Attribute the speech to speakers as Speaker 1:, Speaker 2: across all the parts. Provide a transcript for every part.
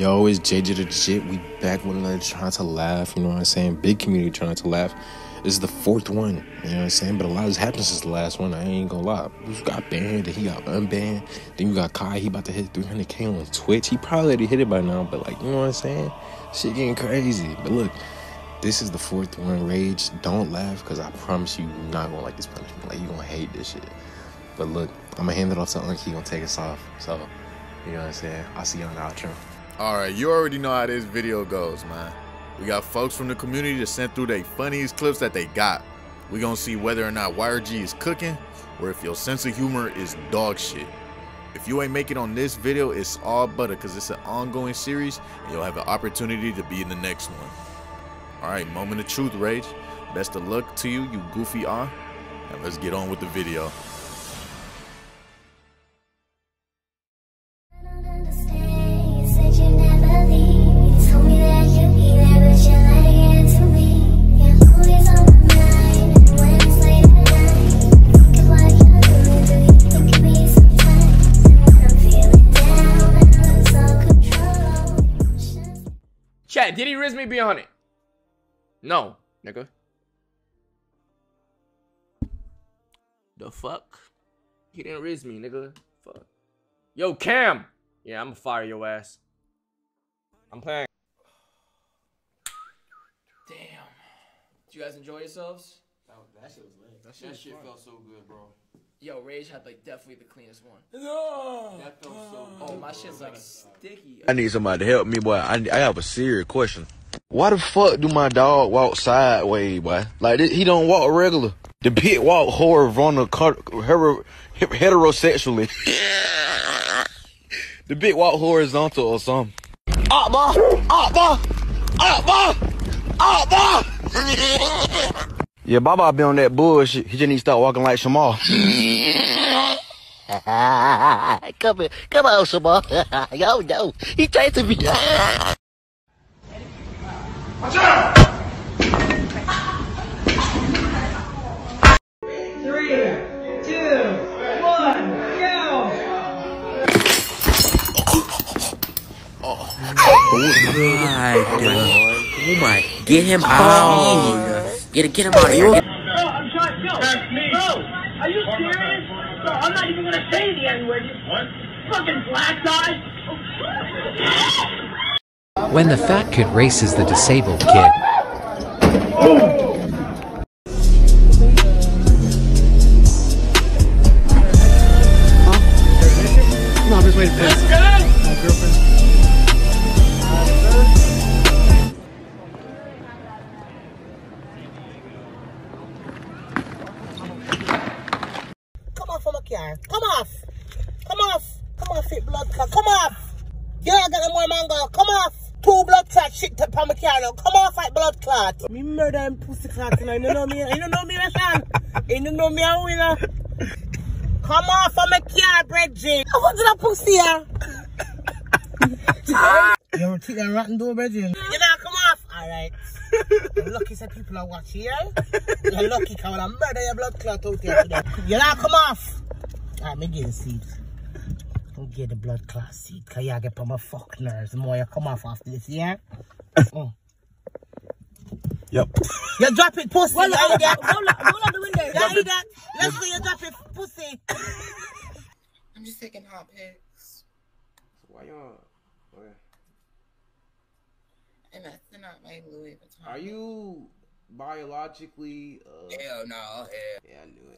Speaker 1: Yo, it's JJ the Jit. We back with another trying to laugh, you know what I'm saying? Big community trying to laugh. This is the fourth one, you know what I'm saying? But a lot has happened since the last one, I ain't gonna lie. Bruce got banned, then he got unbanned. Then you got Kai, he about to hit 300K on Twitch. He probably already hit it by now, but like, you know what I'm saying? Shit getting crazy. But look, this is the fourth one. Rage, don't laugh, because I promise you, you're not gonna like this punishment. Like, you're gonna hate this shit. But look, I'm gonna hand it off to Unc. He gonna take us off. So, you know what I'm saying? I'll see you on the outro.
Speaker 2: Alright, you already know how this video goes, man. We got folks from the community that sent through their funniest clips that they got. We gonna see whether or not YRG is cooking, or if your sense of humor is dog shit. If you ain't make it on this video, it's all butter, because it's an ongoing series, and you'll have an opportunity to be in the next one. Alright, moment of truth, Rage. Best of luck to you, you goofy and let's get on with the video.
Speaker 3: Chat, did he risk me be on it? No, nigga. The fuck? He didn't risk me, nigga. Fuck. Yo, Cam! Yeah, I'ma fire your ass. I'm playing. Damn. Did you guys enjoy yourselves?
Speaker 4: That shit was lit.
Speaker 5: That shit felt so good, bro.
Speaker 3: Yo, Rage had like definitely the cleanest one.
Speaker 5: No. That felt so good.
Speaker 3: Oh, my shit's like sticky.
Speaker 6: I need somebody to help me, boy. I have a serious question. Why the fuck do my dog walk sideways, boy? Like, he don't walk regular. The pit walk heterosexually. The bit walk horizontal or something. Up, boy! Up, boy! Up, boy! Up, boy! Yeah, Baba be on that bullshit. He just need to start walking like Shamar. Come on, Shamar. Yo, he chasing me.
Speaker 7: Watch out! 3, 2, 1, go!
Speaker 8: Oh my, get him out. Get him out of here.
Speaker 7: Bro, I'm trying to That's me. Bro, are you serious? Bro, I'm not even gonna say the N-word. What? Fucking black guy.
Speaker 9: When the fat kid races the disabled kid.
Speaker 10: Come on, just wait a minute.
Speaker 7: Let's go!
Speaker 10: My girlfriend.
Speaker 11: Come off from a car. Come off. Come off. Come off it, blood clot. Come off. Yeah, I got no more mango. Come off. 2 blood clot shit to my car now. Come off like blood clot. Me murder him pussy clot tonight. You know me. You don't know me, Rashan. You don't know me, a winner. Come off from a car, Bridget. What's that pussy here? You ever take that rotten door, Bridget? You know, come off. Alright. You're lucky some people are watching, yeah? You're lucky, because I murder your blood clot out here today. You know, come off. Alright, me get the seed. I'll get the blood clot seed, because you get on my fuck nerves. The more you come off after this, yeah?
Speaker 6: Yep.
Speaker 11: You drop it, pussy.
Speaker 12: Roll
Speaker 11: you
Speaker 12: out
Speaker 11: that.
Speaker 12: the window.
Speaker 11: You hear that? Let's see you drop it, pussy.
Speaker 12: I'm just taking hot pics.
Speaker 3: Why y'all?
Speaker 12: I'm messing up my Louis Vuitton.
Speaker 3: Are you biologically?
Speaker 12: Hell no. Hell.
Speaker 3: Yeah, I knew it.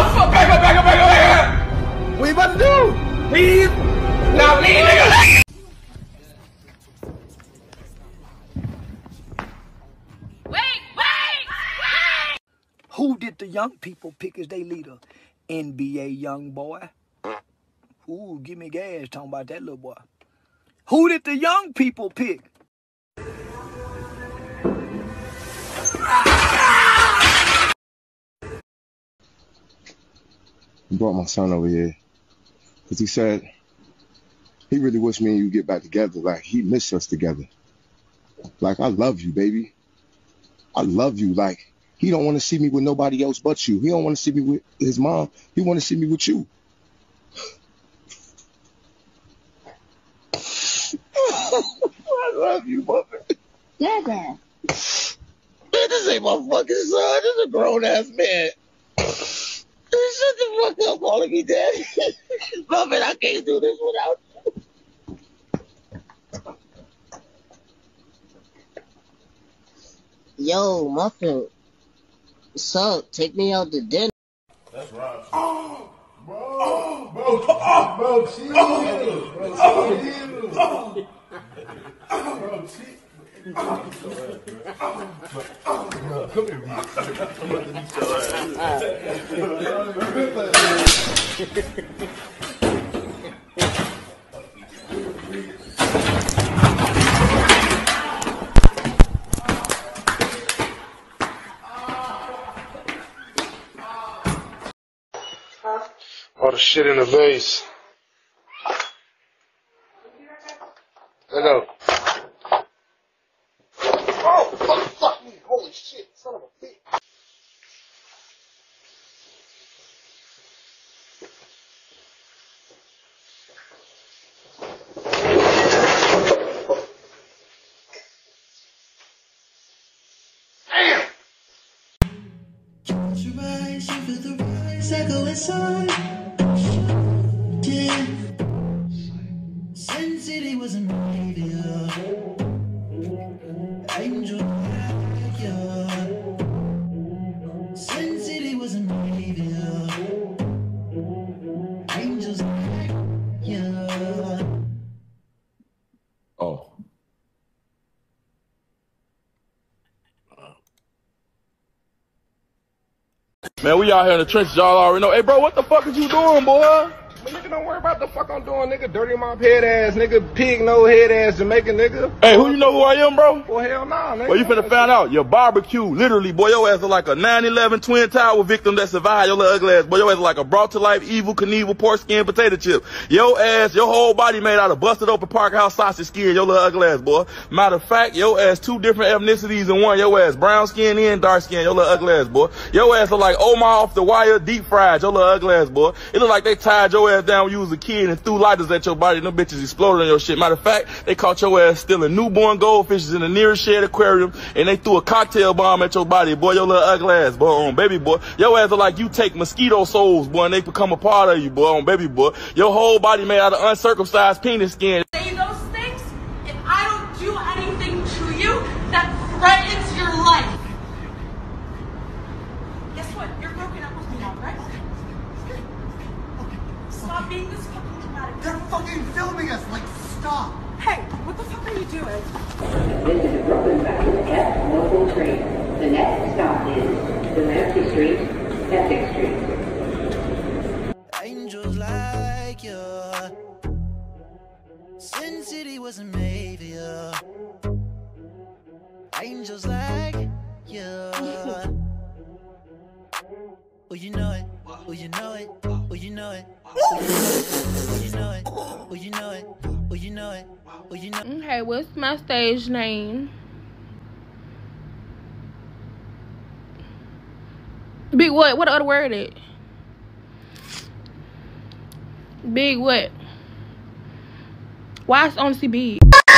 Speaker 7: Back up! What you about to do? Please? Not me, nigga!
Speaker 13: Who did the young people pick as their leader? NBA young boy. Ooh, give me gas talking about that little boy. Who did the young people pick?
Speaker 14: I brought my son over here because he said he really wished me and you get back together. Like, he missed us together. Like, I love you, baby. I love you. Like, he don't want to see me with nobody else but you. He don't want to see me with his mom. He want to see me with you. I love you, Muffin.
Speaker 7: Dada.
Speaker 14: Man, this ain't my fucking son. This is a grown-ass man. Shut the fuck up calling me daddy. Muffin, I can't do this without you.
Speaker 11: Yo, Muffin. What's up? Take me out to dinner.
Speaker 2: That's right.
Speaker 4: Bro, chill. Come here, man.
Speaker 15: All the shit in the vase. Let go.
Speaker 14: Oh, fuck me. Holy shit, son of a bitch.
Speaker 16: Echo inside. Yeah. Sin City was a savior. Angel like you. Sin City was a savior. Angels like you.
Speaker 2: Oh.
Speaker 6: Man, we out here in the trenches, y'all already know. Hey, bro, what the fuck is you doing, boy?
Speaker 15: But nigga, don't worry about the fuck I'm doing, nigga. Dirty mop head ass, nigga. Pig nose head ass Jamaican, nigga.
Speaker 6: Hey, who you know who I am, bro?
Speaker 15: Well, hell nah, nigga.
Speaker 6: Well, you finna find out. Your barbecue, literally, boy, your ass is like a 9/11 Twin Tower victim that survived your little ugly ass. Boy, your ass is like a brought to life, evil, Knievel, pork skin, potato chip. Your ass, your whole body made out of busted open Park House sausage skin, your little ugly ass, boy. Matter of fact, your ass 2 different ethnicities in one. Your ass brown skin and dark skin, your little ugly ass, boy. Your ass look like Omar off the wire, deep fried, your little ugly ass, boy. It look like they tied your ass down when you was a kid and threw lighters at your body and them bitches exploded on your shit. Matter of fact, they caught your ass stealing newborn goldfishes in the nearest shared aquarium and they threw a cocktail bomb at your body, boy, your little ugly ass, boy, on baby boy. Your ass look like you take mosquito souls, boy, and they become a part of you, boy, on baby boy. Your whole body made out of uncircumcised penis skin.
Speaker 17: Say those things, if I don't do anything to you that threatens your life. Guess what? You're broken up with me now, right? Stop being this fucking dramatic.
Speaker 10: They're fucking filming us, like, stop.
Speaker 17: Hey, what the fuck are you doing?
Speaker 18: This is a Brooklyn Fast F local train. The next stop is Delancey Street, Essex Street.
Speaker 16: Angels like you. Sin City was a savior. Angels like you. Oh, you know it. Oh, you know it. Oh, you know it. Oh, you know it. Oh, you know it. Oh, you know it. Oh, you know it.
Speaker 19: Okay, what's my stage name? Big what? What other word is it? Big what? Why it's honestly big?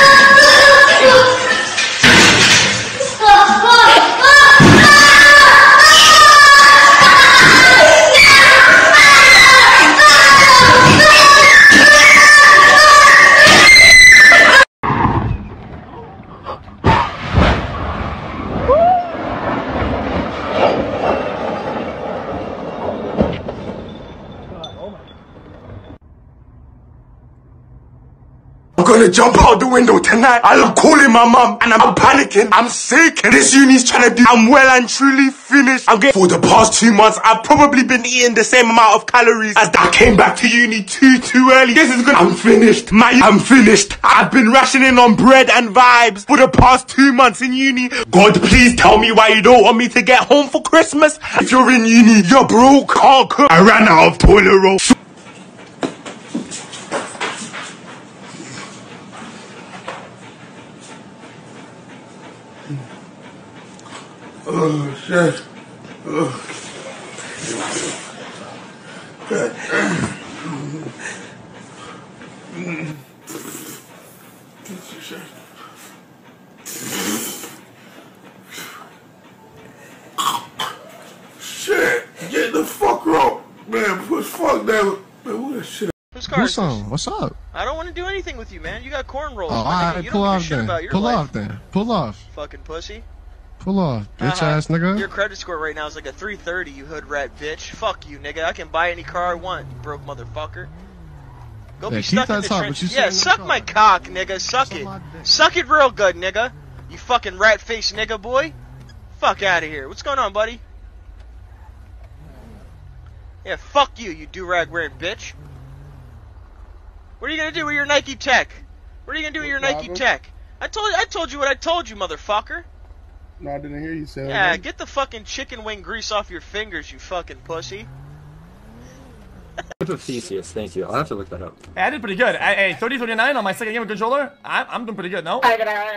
Speaker 20: I'm gonna jump out the window tonight. I'm calling my mum and I'm panicking. I'm sick. This uni's trying to do. I'm well and truly finished. For the past 2 months, I've probably been eating the same amount of calories as I came back to uni too early. This is good. I'm finished. I'm finished. I've been rationing on bread and vibes for the past 2 months in uni. God, please tell me why you don't want me to get home for Christmas. If you're in uni, you're broke, can't cook. I ran out of toilet roll. Oh, shit. Oh. Shit, get the fuck up, man. Push fuck that. Man, what that shit?
Speaker 21: Whose car is this?
Speaker 22: What's up?
Speaker 21: I don't want to do anything with you, man. You got cornrows.
Speaker 22: Oh, alright, pull off then. Pull off then. Pull off.
Speaker 21: Fucking pussy.
Speaker 22: Pull off, bitch ass nigga.
Speaker 21: Your credit score right now is like a 330, you hood rat bitch. Fuck you, nigga. I can buy any car I want, you broke motherfucker. Go be stuck in the trenches. Yeah, suck my cock, nigga. Suck it. Suck it real good, nigga. You fucking rat face nigga boy. Fuck out of here. What's going on, buddy? Yeah, fuck you, you do-rag wearing bitch. What are you gonna do with your Nike Tech? What are you gonna do with your Nike Tech? I told you what I told you, motherfucker.
Speaker 23: No, I didn't hear you say that.
Speaker 21: Yeah, get the fucking chicken wing grease off your fingers, you fucking pussy.
Speaker 24: Which was Theseus, thank you. I'll have to look that up.
Speaker 25: Hey, I did pretty good. Hey, 30-39 on my second game of controller. I'm doing pretty good, no?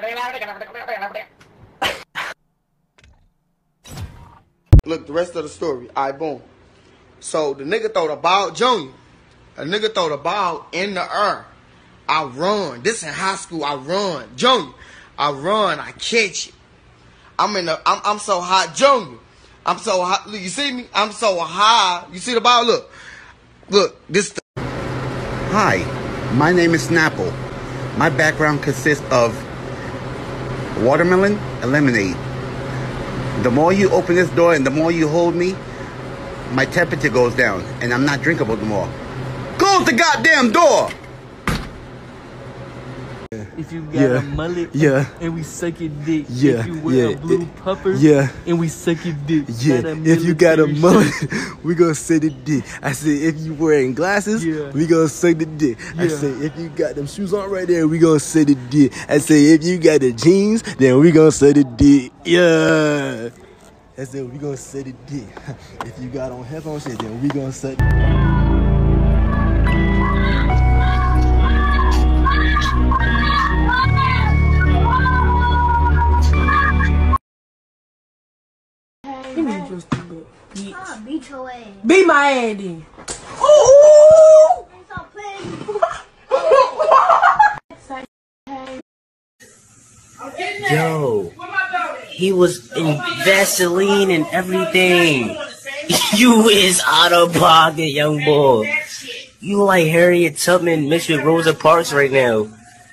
Speaker 26: Look, the rest of the story. Alright, boom. So the nigga throw the ball, Junior. A nigga throw the ball in the air. I run. This in high school. I run. Junior. I run. I catch it. I'm so high. Junior. I'm so high. Look, you see me? I'm so high. You see the ball? Look. Look. This.
Speaker 27: Hi. My name is Snapple. My background consists of watermelon and lemonade. The more you open this door and the more you hold me, my temperature goes down and I'm not drinkable anymore. Close the goddamn door!
Speaker 28: If you got a mullet and we suck your dick.
Speaker 29: Yeah,
Speaker 28: if you wear a blue pupper and we suck your dick.
Speaker 29: Yeah, if you got a mullet, we gonna suck the dick. I said if you wearing glasses, we gonna suck the dick. I said if you got them shoes on right there, we gonna suck the dick. I said if you got the jeans, then we gonna suck the dick. Yeah. I said we gonna suck the dick. If you got on headphones shit, then we gonna suck
Speaker 11: Beat your ass.
Speaker 30: Beat my ass then.
Speaker 11: Ooh!
Speaker 8: Yo, he was in Vaseline and everything. You is out of pocket, young boy. You like Harriet Tubman mixed with Rosa Parks right now.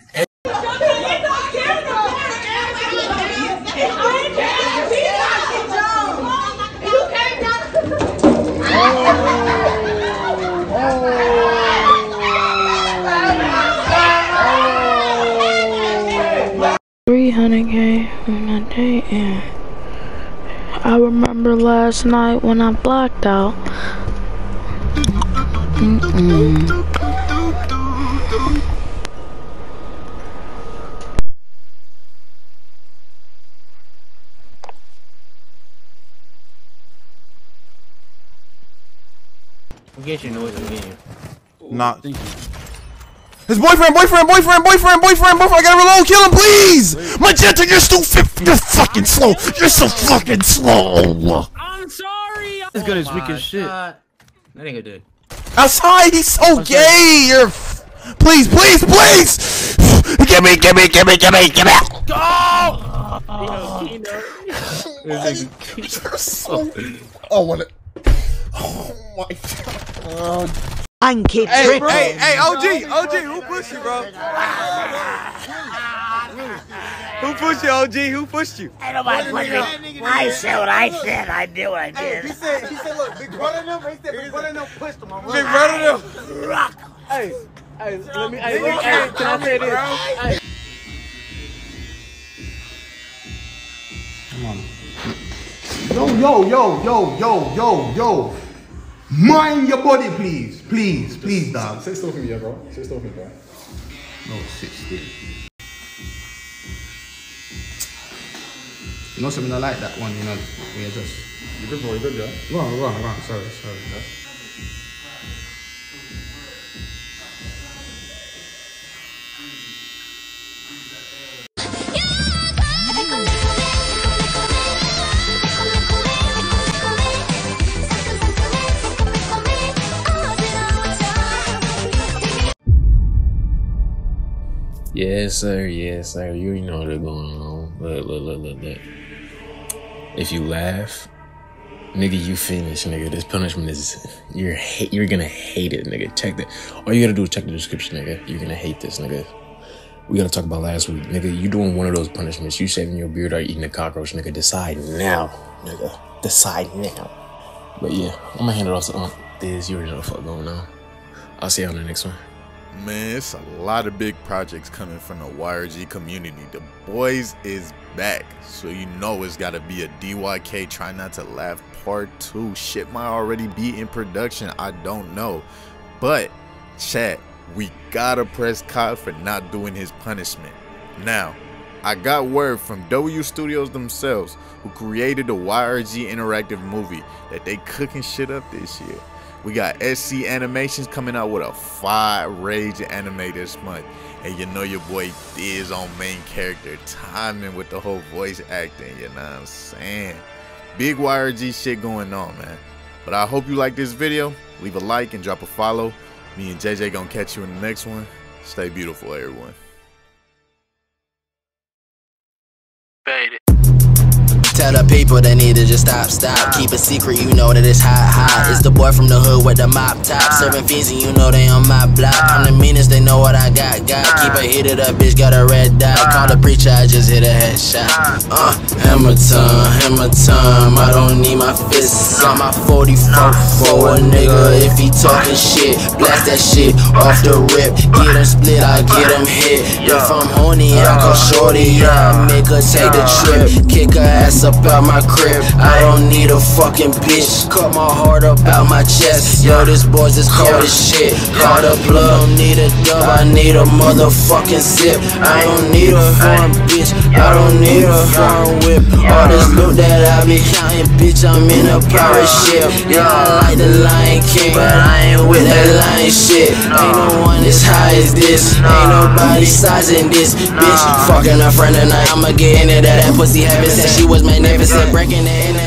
Speaker 19: $300K on a day, and I remember last night when I blacked out.
Speaker 3: Get your noise again.
Speaker 31: Nah. His boyfriend! I gotta reload, kill him, please! Magenta, you're fucking slow! You're so fucking slow!
Speaker 3: I'm sorry! This gun is weak as shit. That nigga did.
Speaker 31: Outside, he's so gay! You're please! Give me! You're so... Oh my god. Hey, OG, who pushed you, bro? Who pushed you, OG? Who pushed you?
Speaker 11: Ain't nobody pushed me. I said what I said. I did what I did.
Speaker 10: He said, look, Big Brother them. He said, Big Brother them pushed him.
Speaker 31: Big Brother them.
Speaker 10: Rock.
Speaker 3: Hey, let me, can I say this? Hey.
Speaker 10: Yo. Mind your body, please. Please, dog.
Speaker 31: Sit still for me, bro. Sit still for me, bro.
Speaker 10: No, sit still. You know something I like that one, you know, when you just...
Speaker 31: You good, bro, you good, yeah?
Speaker 10: Wrong. Sorry.
Speaker 1: Yes, sir. You already know what's going on. Look. If you laugh, nigga, you finish, nigga. This punishment is you're gonna hate it, nigga. Check that. All you gotta do is check the description, nigga. You're gonna hate this, nigga. We gotta talk about last week, nigga. You doing one of those punishments. You shaving your beard or eating a cockroach, nigga. Decide now, nigga. Decide now. But yeah, I'm gonna hand it off to Diz. You already know what the fuck going on. I'll see you on the next one.
Speaker 2: Man, it's a lot of big projects coming from the YRG community. The boys is back, so you know it's gotta be a DYK Try Not to Laugh Part 2. Shit might already be in production, I don't know. But, chat, we gotta press Kai for not doing his punishment. Now, I got word from W Studios themselves, who created the YRG interactive movie, that they cooking shit up this year. We got SC Animations coming out with a fire Rage anime this month. And you know your boy Diz on main character, timing with the whole voice acting, you know what I'm saying? Big YRG shit going on, man. But I hope you like this video. Leave a like and drop a follow. Me and JJ gonna catch you in the next one. Stay beautiful, everyone.
Speaker 4: Tell the people they need to just stop. Keep it secret, you know that it's hot. It's the boy from the hood with the mop top. Serving fiends and you know they on my block. I'm the meanest, they know what I got. Keep it heated up, bitch, got a red dot. Call the preacher, I just hit a headshot. Hammer time, I don't need my fists. Got my 44 for a nigga if he talking shit. Blast that shit off the rip. Get him split, I get him hit. If I'm horny, I call shorty, I make her take the trip. Kick her ass up out my crib. I don't need a fucking bitch. Cut my heart up out my chest. Yo, this boy's as cold as shit. Call the plug, don't need a dub, I need a motherfucking zip. I don't need a foreign bitch, I don't need a foreign whip. All this loot that I be counting, bitch, I'm in a pirate ship. Yeah, I like the Lion King, but I ain't with that lion shit. Ain't no one as high as this, ain't nobody sizing this. Bitch, fucking a friend tonight, I'ma get into that pussy habit. Said she was magnificent, breaking the internet.